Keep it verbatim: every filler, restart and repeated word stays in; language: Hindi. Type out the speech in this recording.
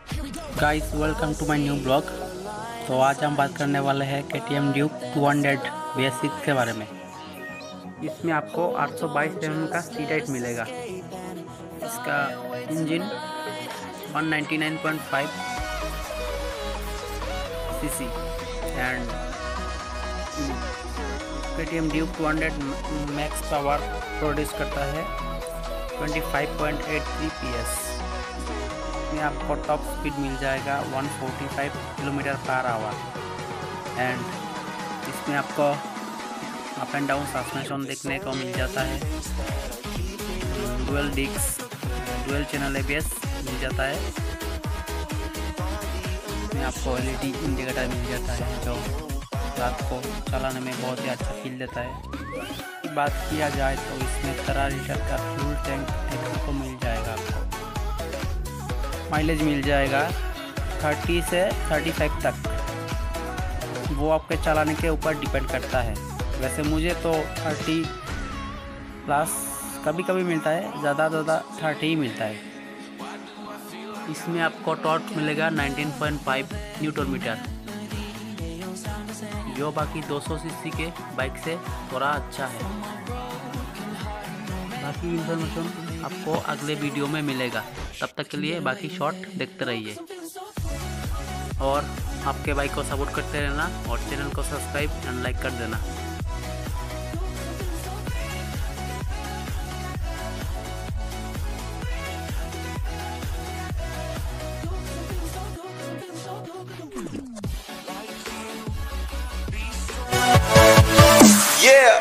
Guys welcome to my new blog. तो आज हम बात करने वाले हैं K T M Duke two hundred B S six के बारे में। इसमें आपको आठ सौ बाईस एम एम का सीट हाइट मिलेगा। इसका engine one ninety nine point five C C and K T M Duke two hundred max power produce करता है twenty five point eight three P S. में आपको टॉप स्पीड मिल जाएगा one forty five kilometre per hour and इसमें आपको अप एंड डाउन सस्पेंशन देखने को मिल जाता है। Dual disc dual channel A B S मिल जाता है। इसमें आपको एल ई डी इंडिकेटर मिल जाता है जो रात को चलाने में बहुत ही अच्छा फील देता है। बात किया जाए तो इसमें तेरह लीटर का फ्यूल टैंक देखने को मिल जाएगा। आपको माइलेज मिल जाएगा तीस से पैंतीस तक, वो आपके चलाने के ऊपर डिपेंड करता है। वैसे मुझे तो तीस प्लस कभी कभी मिलता है, ज़्यादा ज़्यादा तीस ही मिलता है। इसमें आपको टॉर्क मिलेगा उन्नीस पॉइंट पाँच न्यूटन मीटर, जो बाकी दो सौ सी सी के बाइक से थोड़ा अच्छा है। बाकी इंफॉर्मेशन आपको अगले वीडियो में मिलेगा। तब तक के लिए बाकी शॉट देखते रहिए और आपके बाइक को सपोर्ट करते रहना और चैनल को सब्सक्राइब एंड लाइक कर देना। Yeah.